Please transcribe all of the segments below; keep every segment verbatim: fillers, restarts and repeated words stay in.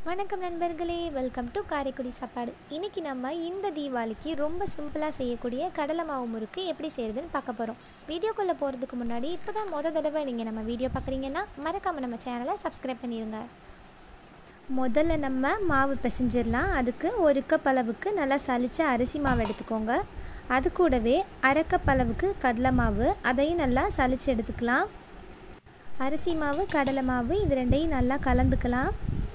வணக்கம் நண்பர்களே, welcome to Karaikudi சாப்பாடு. இன்றைக்கி நம்ம இந்த தீபாவளிக்கு ரொம்ப சிம்பிளாக செய்யக்கூடிய கடலை மாவு முறுக்கு எப்படி செய்கிறதுன்னு பார்க்க போகிறோம். வீடியோக்குள்ளே போகிறதுக்கு முன்னாடி இப்போ தான் மொதல் தடவை நீங்கள் நம்ம வீடியோ பார்க்குறீங்கன்னா மறக்காமல் நம்ம சேனலை சப்ஸ்கிரைப் பண்ணிடுங்க. முதல்ல நம்ம மாவு பிசைஞ்சிடலாம். அதுக்கு ஒரு கப் அளவுக்கு நல்லா சலிச்ச அரிசி மாவு எடுத்துக்கோங்க. அது கூடவே அரை கப் அளவுக்கு கடலை மாவு, அதையும் நல்லா சலிச்சு எடுத்துக்கலாம். அரிசி மாவு, கடலை மாவு இது ரெண்டையும் நல்லா கலந்துக்கலாம்.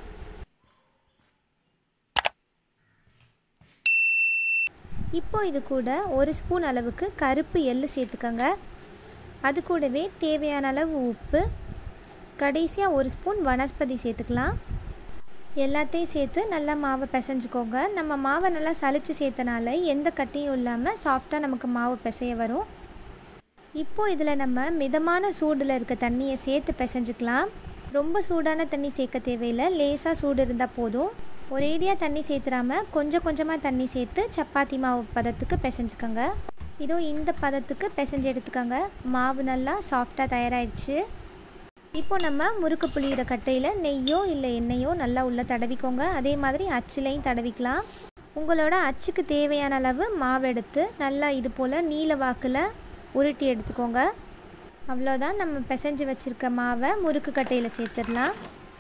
இப்போ இது கூட ஒரு ஸ்பூன் அளவுக்கு கருப்பு எள்ளு சேர்த்துக்கோங்க. அது கூடவே தேவையான அளவு உப்பு, கடைசியாக ஒரு ஸ்பூன் வனஸ்பதி சேர்த்துக்கலாம். எல்லாத்தையும் சேர்த்து நல்லா மாவை பிசைஞ்சுக்கோங்க. நம்ம மாவை நல்லா சலிச்சு சேர்த்தனால எந்த கட்டியும் இல்லாமல் சாஃப்டாக நமக்கு மாவு பிசைய வரும். இப்போது இதில் நம்ம மிதமான சூடில் இருக்க தண்ணியை சேர்த்து பிசைஞ்சுக்கலாம். ரொம்ப சூடான தண்ணி சேர்க்க தேவையில்லை, லேசாக சூடு இருந்தால் போதும். ஒரேடியாக தண்ணி சேர்த்துடாமல் கொஞ்சம் கொஞ்சமாக தண்ணி சேர்த்து சப்பாத்தி மாவு பதத்துக்கு பிசைஞ்சுக்கோங்க. இதோ இந்த பதத்துக்கு பிசைஞ்சு எடுத்துக்கோங்க. மாவு நல்லா சாஃப்டாக தயாராகிடுச்சு. இப்போ நம்ம முறுக்கு புளியிற கட்டையில் நெய்யோ இல்லை எண்ணெயோ நல்லா உள்ளே தடவிக்கோங்க. அதே மாதிரி அச்சிலையும் தடவிக்கலாம். உங்களோட அச்சுக்கு தேவையான அளவு மாவு எடுத்து நல்லா இது போல் நீல வாக்கில் உருட்டி எடுத்துக்கோங்க. அவ்வளோதான், நம்ம பிசைஞ்சு வச்சுருக்க மாவை முறுக்கு கட்டையில் சேர்த்துடலாம்.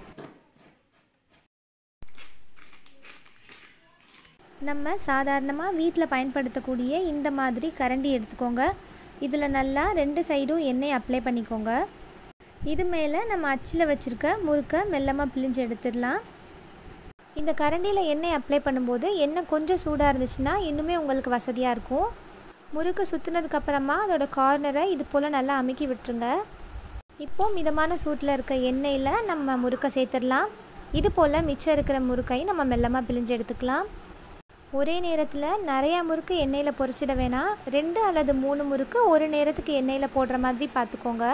நம்ம சாதாரணமாக வீட்டில் பயன்படுத்தக்கூடிய இந்த மாதிரி கரண்டி எடுத்துக்கோங்க. இதில் நல்லா ரெண்டு சைடும் எண்ணெய் அப்ளை பண்ணிக்கோங்க. இது மேலே நம்ம அச்சில் வச்சுருக்க முறுக்கை மெல்லமாக பிழிஞ்சு எடுத்துடலாம். இந்த கரண்டியில் எண்ணெய் அப்ளை பண்ணும்போது எண்ணெய் கொஞ்சம் சூடாக இருந்துச்சுன்னா இன்னுமே உங்களுக்கு வசதியாக இருக்கும். முறுக்கு சுற்றுனதுக்கப்புறமா அதோட கார்னரை இது போல் நல்லா அமுக்கி விட்டுருங்க. இப்போது மிதமான சூட்டில் இருக்க எண்ணெயில் நம்ம முறுக்கை சேர்த்துடலாம். இது போல் மிச்சம் இருக்கிற முறுக்கையும் நம்ம மெல்லமாக பிழிஞ்சு எடுத்துக்கலாம். ஒரே நேரத்தில் நிறையா முறுக்கு எண்ணெயில் பொரிச்சிட வேணாம். ரெண்டு அல்லது மூணு முறுக்கு ஒரு நேரத்துக்கு எண்ணெயில் போடுற மாதிரி பார்த்துக்கோங்க.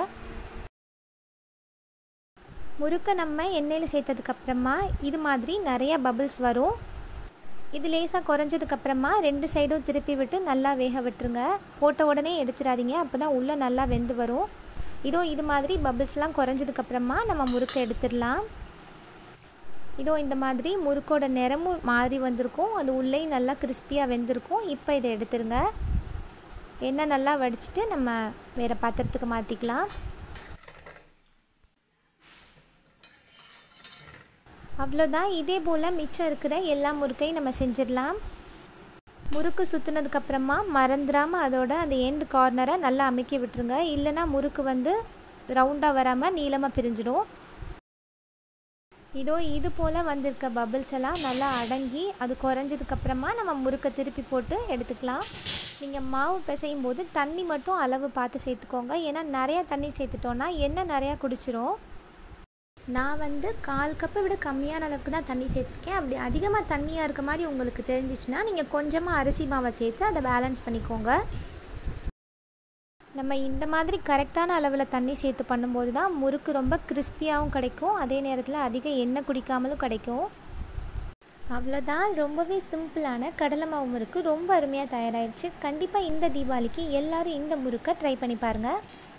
முறுக்கை நம்ம எண்ணெயில் சேர்த்ததுக்கப்புறமா இது மாதிரி நிறையா பபிள்ஸ் வரும். இது லேசாக குறைஞ்சதுக்கப்புறமா ரெண்டு சைடும் திருப்பி விட்டு நல்லா வேக விட்டுருங்க. போட்ட உடனே எடுத்துடாதீங்க, அப்போ தான் உள்ளே நல்லா வெந்து வரும். இதோ இது மாதிரி பபிள்ஸ்லாம் குறைஞ்சதுக்கப்புறமா நம்ம முறுக்கை எடுத்துடலாம். இதோ இந்த மாதிரி முறுக்கோட நிறமும் மாறி வந்திருக்கும், அது உள்ளே நல்லா கிறிஸ்பியாக வெந்திருக்கும். இப்போ இதை எடுத்துருங்க. எண்ணெய் நல்லா வடிச்சிட்டு நம்ம வேறு பாத்திரத்துக்கு மாற்றிக்கலாம். அவ்வளோதான், இதே போல் மிச்சம் இருக்கிற எல்லா முறுக்கையும் நம்ம செஞ்சிடலாம். முறுக்கு சுற்றுனதுக்கப்புறமா மறந்துடாமல் அதோட அந்த எண்டு கார்னரை நல்லா அமுக்கி விட்டுருங்க. இல்லைனா முறுக்கு வந்து ரவுண்டாக வராமல் நீளமாக பிரிஞ்சிடும். இதோ இது போல் வந்திருக்க பபிள்ஸ் எல்லாம் நல்லா அடங்கி அது குறைஞ்சதுக்கப்புறமா நம்ம முறுக்கை திருப்பி போட்டு எடுத்துக்கலாம். நீங்கள் மாவு பிசையும் போது தண்ணி மட்டும் அளவு பார்த்து சேர்த்துக்கோங்க. ஏன்னா நிறையா தண்ணி சேர்த்துட்டோன்னா எண்ணெய் நிறையா குடிச்சிரும். நான் வந்து கால் கப்பை விட கம்மியான அளவுக்கு தான் தண்ணி சேர்த்துருக்கேன். அப்படி அதிகமாக தண்ணியாக இருக்க மாதிரி உங்களுக்கு தெரிஞ்சிச்சுன்னா நீங்கள் கொஞ்சமாக அரிசி மாவை சேர்த்து அதை பேலன்ஸ் பண்ணிக்கோங்க. நம்ம இந்த மாதிரி கரெக்டான அளவில் தண்ணி சேர்த்து பண்ணும்போது தான் முறுக்கு ரொம்ப கிறிஸ்பியாகவும் கிடைக்கும், அதே நேரத்தில் அதிக எண்ணெய் குடிக்காமலும் கிடைக்கும். அவ்வளோதான், ரொம்பவே சிம்பிளான கடலை மாவு முறுக்கு ரொம்ப அருமையாக தயாராகிடுச்சு. கண்டிப்பாக இந்த தீபாவளிக்கு எல்லோரும் இந்த முறுக்கை ட்ரை பண்ணி பாருங்கள்.